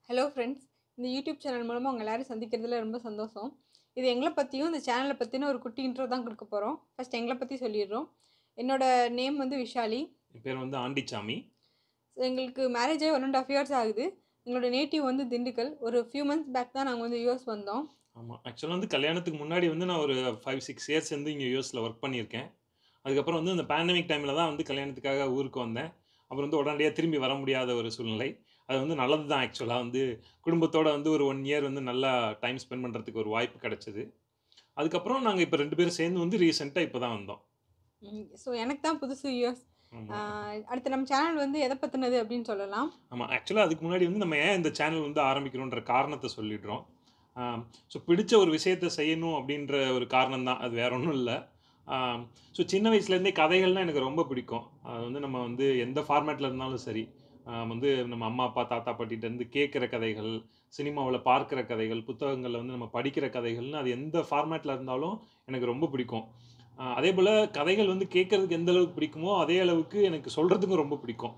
Hello friends, இந்த YouTube channel மூலமாக உங்கள் எல்லோரும் சந்திக்கிறதுல ரொம்ப சந்தோஷம். இது எங்களை பற்றியும் இந்த சேனலை பற்றின ஒரு குட்டி இன்ட்ரோ தான் கொடுக்க போகிறோம். ஃபஸ்ட் எங்களை பற்றி சொல்லிடுறோம். என்னோட நேம் வந்து விஷாலி. என் பேர் வந்து ஆண்டிச்சாமி. எங்களுக்கு மேரேஜ் ஆகி 1.5 years ஆகுது. எங்களோட நேட்டிவ் வந்து திண்டுக்கல். ஒரு ஃபியூ மந்த்ஸ் பேக் தான் நாங்கள் வந்து யூஎஸ் வந்தோம். ஆமாம், ஆக்சுவலாக வந்து கல்யாணத்துக்கு முன்னாடி வந்து நான் ஒரு 5-6 இயர்ஸ் வந்து இங்கே யூஎஸில் ஒர்க் பண்ணியிருக்கேன். அதுக்கப்புறம் வந்து இந்த பேண்டமிக் டைமில் தான் வந்து கல்யாணத்துக்காக ஊருக்கு வந்தேன். அப்புறம் வந்து உடனடியாக திரும்பி வர முடியாத ஒரு சூழ்நிலை. அது வந்து நல்லது தான். ஆக்சுவலாக வந்து குடும்பத்தோடு வந்து ஒரு 1 year வந்து நல்லா டைம் ஸ்பெண்ட் பண்ணுறதுக்கு ஒரு வாய்ப்பு கிடச்சிது. அதுக்கப்புறம் நாங்கள் இப்போ 2 பேரும் சேர்ந்து வந்து ரீசெண்டாக இப்போ தான் வந்தோம். ஸோ எனக்கு தான் புதுசு யூஎஸ். அடுத்து நம்ம சேனல் வந்து எதை பற்றினது அப்படின்னு சொல்லலாம். ஆமாம், ஆக்சுவலாக அதுக்கு முன்னாடி வந்து நம்ம ஏன் இந்த சேனல் வந்து ஆரம்பிக்கணுன்ற காரணத்தை சொல்லிடுறோம். ஸோ பிடிச்ச ஒரு விஷயத்தை செய்யணும் அப்படின்ற ஒரு காரணம் தான், அது வேற ஒன்றும் இல்லை. ஸோ சின்ன வயசுலேருந்தே கதைகள்னால் எனக்கு ரொம்ப பிடிக்கும். அது வந்து நம்ம வந்து எந்த ஃபார்மேட்டில் இருந்தாலும் சரி, வந்து நம்ம அம்மா அப்பா தாத்தா பாட்டிகிட்டேருந்து கேட்குற கதைகள், சினிமாவில் பார்க்குற கதைகள், புத்தகங்களில் வந்து நம்ம படிக்கிற கதைகள்னு அது எந்த ஃபார்மேட்டில் இருந்தாலும் எனக்கு ரொம்ப பிடிக்கும். அதே போல் கதைகள் வந்து கேட்குறதுக்கு எந்த அளவுக்கு பிடிக்குமோ அதே அளவுக்கு எனக்கு சொல்கிறதுக்கும் ரொம்ப பிடிக்கும்.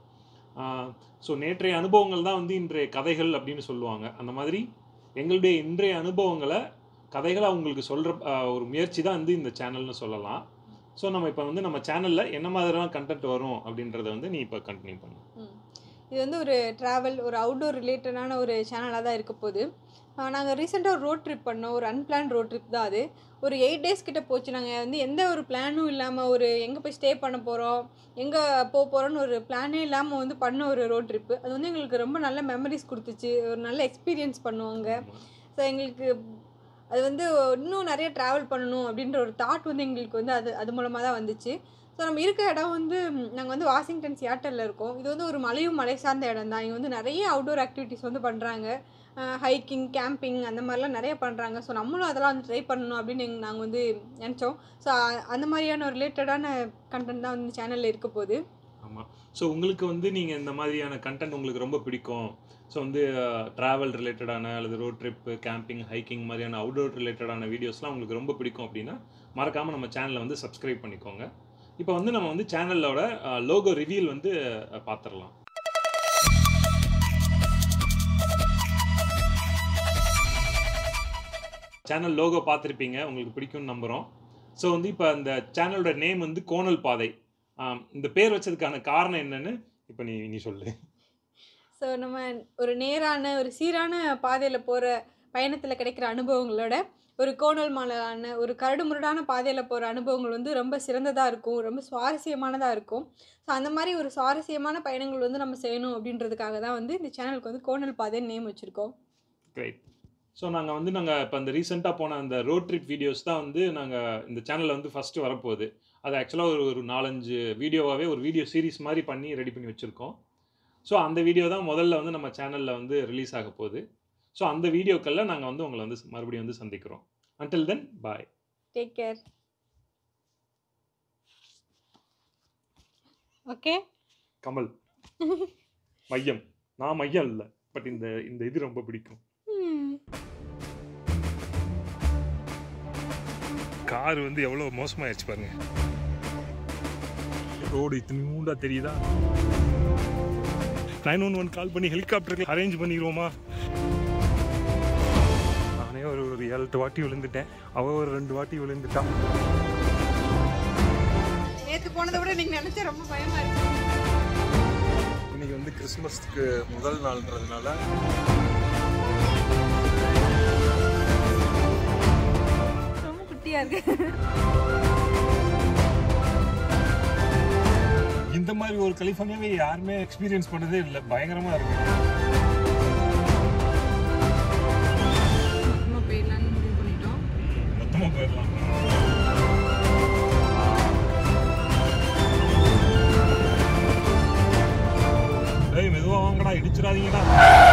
ஸோ நேற்றைய அனுபவங்கள் தான் வந்து இன்றைய கதைகள் அப்படின்னு சொல்லுவாங்க. அந்த மாதிரி எங்களுடைய இன்றைய அனுபவங்களை கதைகளை அவங்களுக்கு சொல்கிற ஒரு முயற்சி தான் வந்து இந்த சேனல்னு சொல்லலாம். ஸோ நம்ம இப்போ வந்து நம்ம சேனலில் என்ன மாதிரிலாம் கண்டென்ட் வரும் அப்படின்றத வந்து நீ இப்போ கண்டினியூ பண்ணு. இது வந்து ஒரு ட்ராவல், ஒரு அவுட்டோர் ரிலேட்டடான ஒரு சேனலாக தான் இருக்க போகுது. நாங்கள் ரீசெண்டாக ஒரு ரோட் ட்ரிப் பண்ணோம். ஒரு அன்பிளான் ரோட் ட்ரிப் தான் அது. ஒரு 8 days கிட்ட போச்சு. நாங்கள் வந்து எந்த ஒரு பிளானும் இல்லாமல், ஒரு எங்கே போய் ஸ்டே பண்ண போகிறோம், எங்கே போகிறோன்னு ஒரு பிளானே இல்லாமல் வந்து பண்ண ஒரு ரோட் ட்ரிப்பு. அது வந்து எங்களுக்கு ரொம்ப நல்ல மெமரிஸ் கொடுத்துச்சு. ஒரு நல்ல எக்ஸ்பீரியன்ஸ் பண்ணுவாங்க. ஸோ எங்களுக்கு அது வந்து இன்னும் நிறைய ட்ராவல் பண்ணணும் அப்படின்ற ஒரு தாட் வந்து எங்களுக்கு வந்து அது மூலமாக தான் வந்துச்சு. ஸோ நம்ம இருக்க இடம் வந்து நாங்கள் வந்து வாஷிங்டன் சியாட்டலில் இருக்கோம். இது வந்து ஒரு மலை சார்ந்த இடம் தான். இங்கே வந்து நிறைய அவுட்டோர் ஆக்டிவிட்டீஸ் வந்து பண்ணுறாங்க. ஹைக்கிங், கேம்பிங் அந்த மாதிரிலாம் நிறைய பண்ணுறாங்க. ஸோ நம்மளும் அதெல்லாம் வந்து ட்ரை பண்ணணும் அப்படின்னு நாங்கள் வந்து நினச்சோம். ஸோ அந்த மாதிரியான ஒரு ரிலேட்டடான கண்டென்ட் தான் வந்து சேனலில் இருக்க போகுது. ஆமாம், ஸோ உங்களுக்கு வந்து நீங்கள் இந்த மாதிரியான கண்டென்ட் உங்களுக்கு ரொம்ப பிடிக்கும். ஸோ வந்து ட்ராவல் ரிலேட்டடான அல்லது ரோட் ட்ரிப்பு, கேம்பிங், ஹைக்கிங் மாதிரியான அவுட்டோர் ரிலேட்டடான வீடியோஸ்லாம் உங்களுக்கு ரொம்ப பிடிக்கும் அப்படின்னா மறக்காமல் நம்ம சேனலை வந்து சப்ஸ்கிரைப் பண்ணிக்கோங்க. இப்போ வந்து நம்ம வந்து சேனலோட லோகோ ரிவீல் வந்து பார்த்துடலாம். சேனல் லோகோ பார்த்துருப்பீங்க, உங்களுக்கு பிடிக்கும்னு நம்புகிறோம். ஸோ வந்து இப்போ அந்த சேனலோட நேம் வந்து கோணல் பாதை. இந்த பேர் வச்சதுக்கான காரணம் என்னன்னு இப்போ நீ சொல்லு. ஸோ நம்ம ஒரு நேரான ஒரு சீரான பாதையில் போகிற பயணத்தில் கிடைக்கிற அனுபவங்களோட ஒரு கோணல் மாலான ஒரு கரடு முரடான பாதையில் போகிற அனுபவங்கள் வந்து ரொம்ப சிறந்ததாக இருக்கும், ரொம்ப சுவாரஸ்யமானதாக இருக்கும். ஸோ அந்த மாதிரி ஒரு சுவாரஸ்யமான பயணங்கள் வந்து நம்ம செய்யணும் அப்படின்றதுக்காக தான் வந்து இந்த சேனலுக்கு வந்து கோணல் பாதைன்னு நேம் வச்சுருக்கோம். கிரேட். ஸோ நாங்கள் இப்போ அந்த ரீசெண்டாக போன அந்த ரோட் ட்ரிப் வீடியோஸ் தான் வந்து நாங்கள் இந்த சேனலில் வந்து ஃபஸ்ட்டு வரப்போகுது. அது ஆக்சுவலாக ஒரு 4-5 வீடியோவாகவே ஒரு வீடியோ சீரிஸ் மாதிரி பண்ணி ரெடி பண்ணி வச்சுருக்கோம். ஸோ அந்த வீடியோ தான் முதல்ல வந்து நம்ம சேனலில் வந்து ரிலீஸ் ஆக போகுது. ஸோ அந்த வீடியோக்களில் நாங்கள் வந்து உங்களை வந்து மறுபடியும் வந்து சந்திக்கிறோம். Until then, bye. Take care. Okay. Kamal மையம். நான் மையம் இல்லை, பட் இந்த இது ரொம்ப பிடிக்கும். கார் வந்து எவ்வளோ மோசமாயிடுச்சு பாருங்க. ரோடு இத்தனை தெரியுதா? 911 கால் பண்ணி ஹெலிகாப்டருக்கு அரேஞ்ச் பண்ணிடுவோமா? நானே ஒரு 7-8 வாட்டி விழுந்துட்டேன். அவ ஒரு 2 வாட்டி விழுந்துட்டா. நேற்று போனதை விட நீங்கள் நினச்சா ரொம்ப பயமாக இருக்கு. இன்னைக்கு வந்து கிறிஸ்மஸ்க்கு முதல் நாள்ன்றதுனால ரொம்ப குட்டியாக இருக்கு. இந்த மாதிரி ஒரு கலிஃபோர்னியாவே யாருமே எக்ஸ்பீரியன்ஸ் பண்ணதே இல்லை. பயங்கரமா இருக்கு. மொத்தமா போயிடலாம். மெதுவா வாங்கடா, இடிச்சிடாதீங்கடா.